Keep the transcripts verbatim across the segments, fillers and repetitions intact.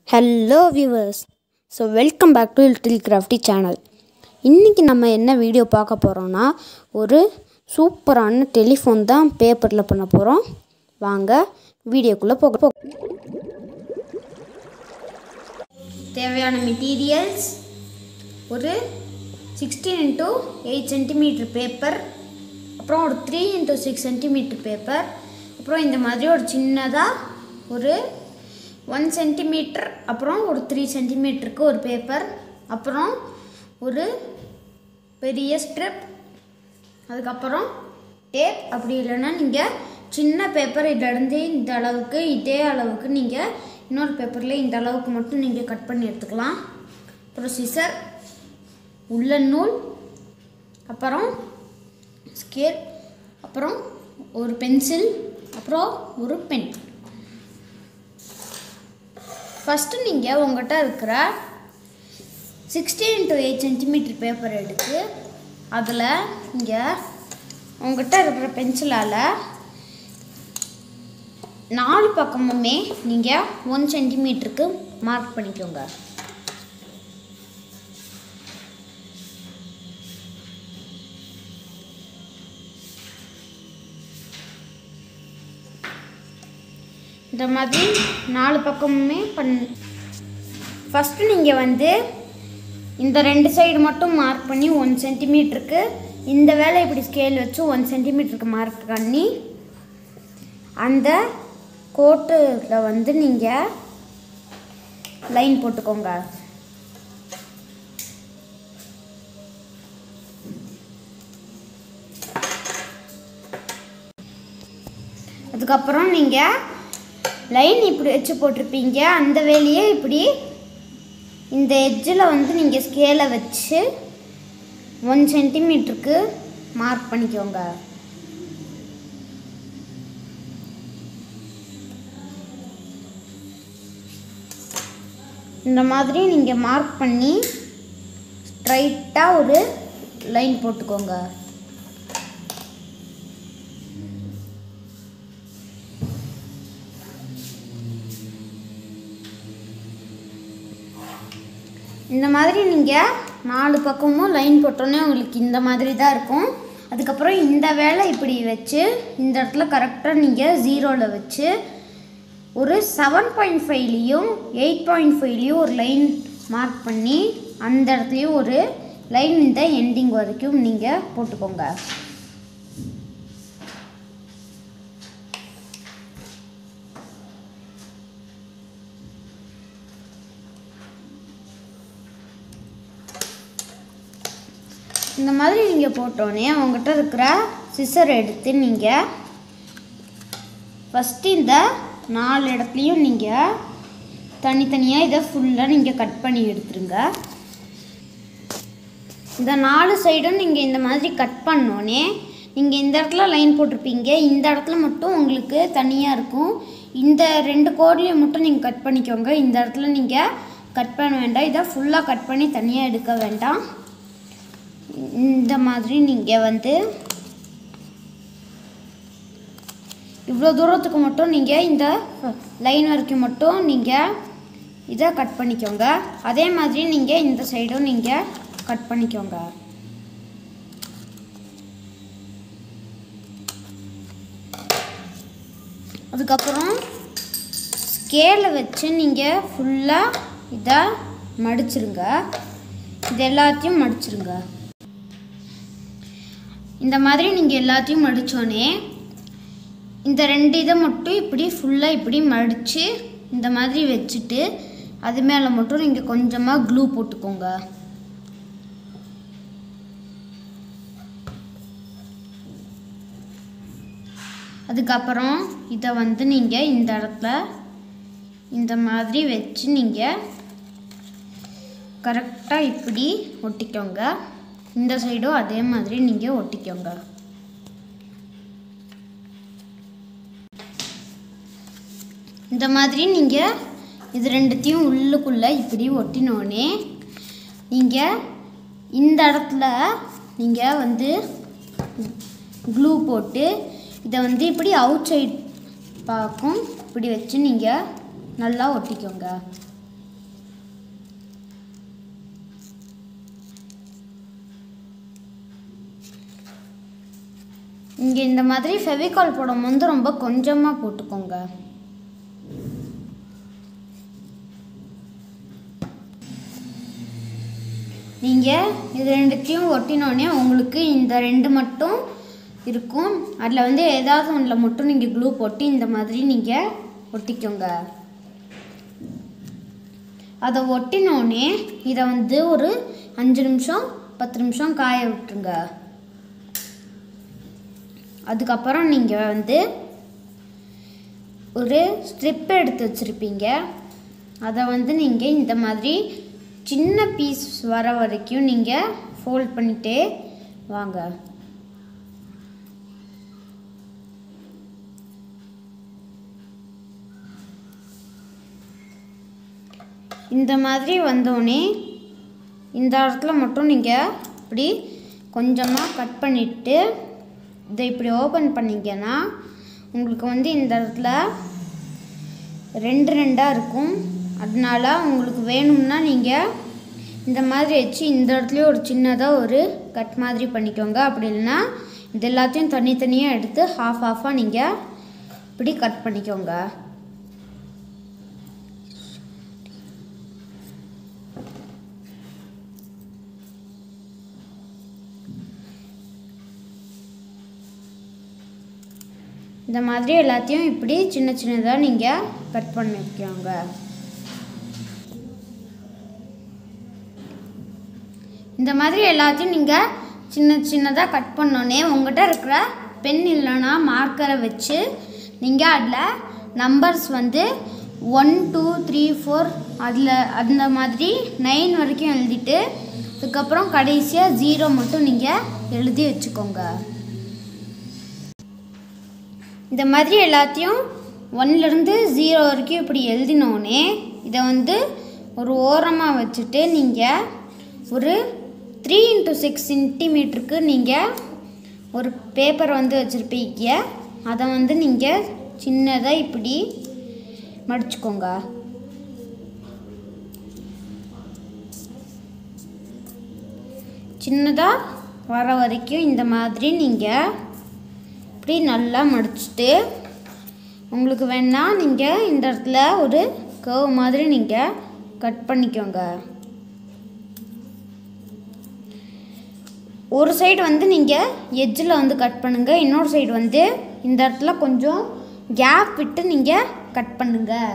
Hello viewers, so welcome back to Little Crafty channel. இன்னைக்கு நம்ம என்ன வீடியோ பார்க்க போறோம்னா ஒரு சூப்பரான டெலிஃபோன் தான் பேப்பர்ல பண்ண போறோம். வாங்க வீடியோக்குள்ள போக. தேவையான மெட்டீரியல்ஸ் ஒரு sixteen into eight centimeter paper, அப்புறம் ஒரு three into six centimeter paper, அப்புறம் இந்த மாதிரி ஒரு சின்னதா ஒரு one centimeter அப்புறம் ஒரு three centimeter க்கு ஒரு பேப்பர், அப்புறம் ஒரு பெரிய ஸ்ட்ரிப், அதுக்கு அப்புறம் டேப். அப்படி இல்லனா நீங்க சின்ன பேப்பர் இத இருந்து இந்த அளவுக்கு இதே அளவுக்கு நீங்க இன்னொரு பேப்பர்ல இந்த அளவுக்கு மட்டும் நீங்க கட் பண்ணி எடுத்துக்கலாம். அப்புறம் சிசர், உல்லன் நூல், அப்புறம் ஸ்கேல், அப்புறம் ஒரு பென்சில், அப்புறம் ஒரு பென். ஃபர்ஸ்ட் நீங்க உங்ககிட்ட இருக்கிற sixteen into eight centimeter paper எடுத்து அதுல இங்க உங்ககிட்ட இருக்கிற பென்சிலால நாலு பக்கமுமே நீங்க one centimeter க்கு மார்க் பண்ணிக்கோங்க. இந்த மாதிரி நாலு பக்கமுமே பண் ஃபர்ஸ்ட் நீங்க வந்து இந்த ரெண்டு சைடு மட்டும் மார்க் பண்ணி one centimeter க்கு இந்த வேளை இப்படி ஸ்கேல் வச்சு one centimeter க்கு மார்க் பண்ணி அந்த கோட்டுல வந்து நீங்க லைன் போட்டுக்கோங்க. அதுக்கு அப்புறம் நீங்க லைன் இப்படி வச்சு போட்டுருப்பீங்க. அந்த வேலையே இப்படி இந்த எட்ஜில் வந்து நீங்கள் ஸ்கேலை வச்சு ஒன் சென்டிமீட்டருக்கு மார்க் பண்ணிக்கோங்க. இந்த மாதிரி நீங்கள் மார்க் பண்ணி ஸ்ட்ரைட்டாக ஒரு லைன் போட்டுக்கோங்க. இந்த மாதிரி நீங்கள் நாலு பக்கமும் லைன் போட்டோன்னே உங்களுக்கு இந்த மாதிரி தான் இருக்கும். அதுக்கப்புறம் இந்த வேலை இப்படி வச்சு இந்த இடத்துல கரெக்டாக நீங்கள் ஜீரோவில் வச்சு ஒரு செவன் பாயிண்ட் ஃபைவ்லேயும் எயிட் பாயிண்ட் ஃபைவ்லேயும் ஒரு லைன் மார்க் பண்ணி அந்த இடத்துலையும் ஒரு லைன் இந்த எண்டிங் வரைக்கும் நீங்கள் போட்டுக்கோங்க. இந்த மாதிரி நீங்கள் போட்டோன்னே அவங்ககிட்ட இருக்கிற சிசர் எடுத்து நீங்கள் ஃபஸ்ட்டு இந்த நாலு இடத்துலையும் நீங்கள் தனித்தனியாக இதை ஃபுல்லாக நீங்கள் கட் பண்ணி எடுத்துருங்க. இந்த நாலு சைடும் நீங்கள் இந்த மாதிரி கட் பண்ணோன்னே நீங்கள் இந்த இடத்துல லைன் போட்டிருப்பீங்க. இந்த இடத்துல மட்டும் உங்களுக்கு தனியாக இருக்கும். இந்த ரெண்டு கோட்லேயும் மட்டும் நீங்கள் கட் பண்ணிக்கோங்க. இந்த இடத்துல நீங்கள் கட் பண்ண வேண்டாம். இதை ஃபுல்லாக கட் பண்ணி தனியாக எடுக்க வேண்டாம். இந்த மாதிரி நீங்கள் வந்து இவ்வளோ தூரத்துக்கு மட்டும் நீங்கள் இந்த லைன் வரைக்கும் மட்டும் நீங்கள் இதை கட் பண்ணிக்கோங்க. அதே மாதிரி நீங்கள் இந்த சைடும் நீங்கள் கட் பண்ணிக்கோங்க. அதுக்கப்புறம் ஸ்கேலை வச்சு நீங்கள் ஃபுல்லாக இதை மடிச்சிருங்க. இது எல்லாத்தையும் மடிச்சிருங்க. இந்த மாதிரி நீங்கள் எல்லாத்தையும் மடித்தோன்னே இந்த ரெண்டு இதை மட்டும் இப்படி ஃபுல்லாக இப்படி மடித்து இந்த மாதிரி வச்சுட்டு அது மேலே மட்டும் நீங்கள் கொஞ்சமாக க்ளூ போட்டுக்கோங்க. அதுக்கப்புறம் இதை வந்து நீங்கள் இந்த இடத்துல இந்த மாதிரி வச்சு நீங்கள் கரெக்டாக இப்படி ஒட்டிக்கோங்க. இந்த சைடும் அதே மாதிரி நீங்கள் ஒட்டிக்கோங்க. இந்த மாதிரி நீங்கள் இது ரெண்டுத்தையும் உள்ளுக்குள்ளே இப்படி ஒட்டினோடனே நீங்கள் இந்த இடத்துல நீங்கள் வந்து க்ளூ போட்டு இதை வந்து இப்படி அவுட் சைட் பார்க்கும் இப்படி வச்சு நீங்கள் நல்லா ஒட்டிக்கோங்க. இங்கே இந்த மாதிரி ஃபெவிகால் போடும்போது ரொம்ப கொஞ்சமாக போட்டுக்கோங்க. நீங்கள் இது ரெண்டுத்தையும் ஒட்டினோடனே உங்களுக்கு இந்த ரெண்டு மட்டும் இருக்கும். அதில் வந்து ஏதாவது ஒன்றில் மட்டும் நீங்கள் க்ளூ போட்டு இந்த மாதிரி நீங்கள் ஒட்டிக்கோங்க. அதை ஒட்டினோடனே இதை வந்து ஒரு அஞ்சு நிமிஷம் பத்து நிமிஷம் காய விட்டுருங்க. அதுக்கப்புறம் நீங்கள் வந்து ஒரு ஸ்ட்ரிப் எடுத்து வச்சுருப்பீங்க. அதை வந்து நீங்கள் இந்த மாதிரி சின்ன பீஸ் வர வரைக்கும் நீங்கள் ஃபோல்ட் பண்ணிகிட்டே வாங்க. இந்த மாதிரி வந்தோடனே இந்த இடத்துல மட்டும் நீங்கள் இப்படி கொஞ்சமாக கட் பண்ணிவிட்டு இதை இப்படி ஓப்பன் பண்ணிங்கன்னா உங்களுக்கு வந்து இந்த இடத்துல ரெண்டு ரெண்டாக இருக்கும். அதனால உங்களுக்கு வேணும்னா நீங்கள் இந்த மாதிரி வச்சு இந்த இடத்துலையும் ஒரு சின்னதாக ஒரு கட் மாதிரி பண்ணிக்கோங்க. அப்படி இல்லைன்னா இது எல்லாத்தையும் தனித்தனியாக எடுத்து ஹாஃப் ஹாஃபாக நீங்கள் இப்படி கட் பண்ணிக்கோங்க. இந்த மாதிரி எல்லாத்தையும் இப்படி சின்ன சின்னதாக நீங்கள் கட் பண்ணிக்கோங்க. இந்த மாதிரி எல்லாத்தையும் நீங்கள் சின்ன சின்னதாக கட் பண்ணோன்னே உங்கள்கிட்ட இருக்கிற பென் இல்லைன்னா மார்க்கரை வச்சு நீங்கள் அதில் நம்பர்ஸ் வந்து ஒன் டூ த்ரீ ஃபோர் அதில் அந்த மாதிரி நைன் வரைக்கும் எழுதிட்டு அதுக்கப்புறம் கடைசியாக ஜீரோ மட்டும் நீங்கள் எழுதி வச்சுக்கோங்க. இந்த மாதிரி எல்லாத்தையும் ஒன்லேருந்து ஜீரோ வரைக்கும் இப்படி எழுதினோடனே இதை வந்து ஒரு ஓரமாக வச்சுட்டு நீங்கள் ஒரு த்ரீ இன்ட்டு சிக்ஸ் சென்டிமீட்டருக்கு நீங்கள் ஒரு பேப்பர் வந்து வச்சுருப்பீங்க. அதை வந்து நீங்கள் சின்னதாக இப்படி மடிச்சுக்கோங்க. சின்னதாக வர வரைக்கும் இந்த மாதிரி நீங்கள் இப்படி நல்லா மடிச்சுட்டு உங்களுக்கு வேணால் நீங்கள் இந்த இடத்துல ஒரு கர்வ் மாதிரி நீங்கள் கட் பண்ணிக்கோங்க. ஒரு சைடு வந்து நீங்கள் எட்ஜில் வந்து கட் பண்ணுங்கள். இன்னொரு சைடு வந்து இந்த இடத்துல கொஞ்சம் கேப் விட்டு நீங்கள் கட் பண்ணுங்கள்.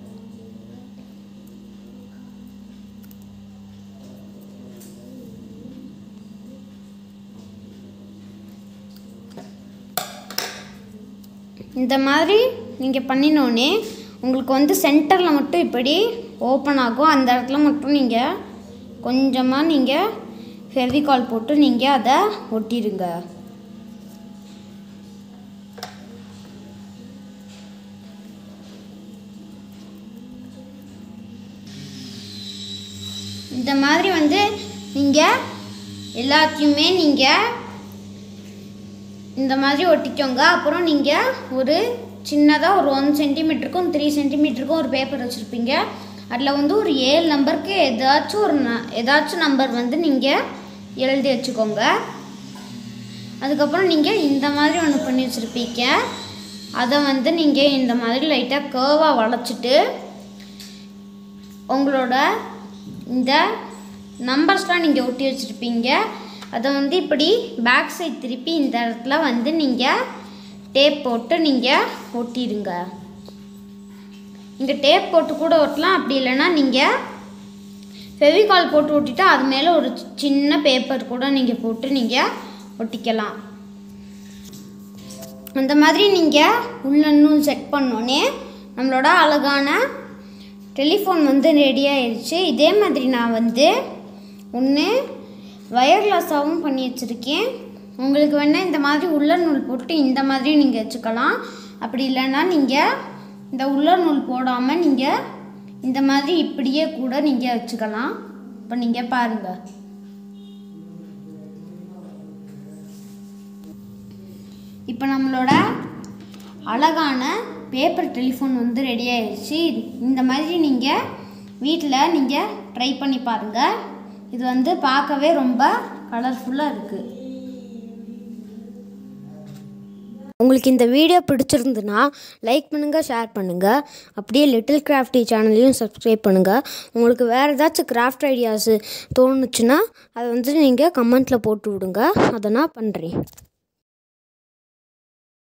இந்த மாதிரி நீங்கள் பண்ணினோடனே உங்களுக்கு வந்து சென்டரில் மட்டும் இப்படி ஓப்பன் ஆகும். அந்த இடத்துல மட்டும் நீங்கள் கொஞ்சமாக நீங்கள் ஃபெவிகால் போட்டு நீங்கள் அதை ஒட்டிடுங்க. இந்த மாதிரி வந்து நீங்கள் எல்லாத்தையுமே நீங்கள் இந்த மாதிரி ஒட்டிக்கோங்க. அப்புறம் நீங்கள் ஒரு சின்னதாக ஒரு ஒன் சென்டிமீட்டருக்கும் த்ரீ சென்டிமீட்டருக்கும் ஒரு பேப்பர் வச்சுருப்பீங்க. அதில் வந்து ஒரு ஏழு நம்பருக்கு ஏதாச்சும் ஒரு ந ஏதாச்சும் நம்பர் வந்து நீங்கள் எழுதி வச்சுக்கோங்க. அதுக்கப்புறம் நீங்கள் இந்த மாதிரி ஒன்று பண்ணி வச்சுருப்பீங்க. அதை வந்து நீங்கள் இந்த மாதிரி லைட்டாக கர்வாக வளைச்சிட்டு உங்களோட இந்த நம்பர்ஸ்லாம் நீங்கள் ஒட்டி வச்சுருப்பீங்க. அதை வந்து இப்படி பேக் சைட் திருப்பி இந்த இடத்துல வந்து நீங்கள் டேப் போட்டு நீங்கள் ஒட்டிடுங்க. இங்கே டேப் போட்டு கூட ஒட்டலாம். அப்படி இல்லைன்னா நீங்கள் ஃபெவிகால் போட்டு ஒட்டிட்டு அது மேலே ஒரு சின்ன பேப்பர் கூட நீங்கள் போட்டு நீங்கள் ஒட்டிக்கலாம். அந்த மாதிரி நீங்கள் உள்ளன்னும் செட் பண்ணோன்னே நம்மளோட அழகான டெலிஃபோன் வந்து ரெடி ஆயிடுச்சு. இதே மாதிரி நான் வந்து ஒன்று வயர்லெஸ்ஸாகவும் பண்ணி வச்சுருக்கேன். உங்களுக்கு வேணால் இந்த மாதிரி உள்ளன் நூல் போட்டு இந்த மாதிரி நீங்கள் வச்சுக்கலாம். அப்படி இல்லைன்னா நீங்கள் இந்த உள்ளன் நூல் போடாமல் நீங்கள் இந்த மாதிரி இப்படியே கூட நீங்கள் வச்சுக்கலாம். இப்போ நீங்கள் பாருங்கள். இப்போ நம்மளோட அழகான பேப்பர் டெலிஃபோன் வந்து ரெடி ஆயிடுச்சு. இந்த மாதிரி நீங்கள் வீட்டில் நீங்கள் ட்ரை பண்ணி பாருங்கள். இது வந்து பார்க்கவே ரொம்ப கலர்ஃபுல்லாக இருக்குது. உங்களுக்கு இந்த வீடியோ பிடிச்சிருந்துன்னா லைக் பண்ணுங்கள், ஷேர் பண்ணுங்கள். அப்படியே லிட்டில் கிராஃப்டி சேனலையும் சப்ஸ்கிரைப் பண்ணுங்கள். உங்களுக்கு வேறு ஏதாச்சும் கிராஃப்ட் ஐடியாஸு தோணுச்சுன்னா அதை வந்து நீங்கள் கமெண்ட்டில் போட்டு விடுங்க. அதை நான் பண்ணுறேன்.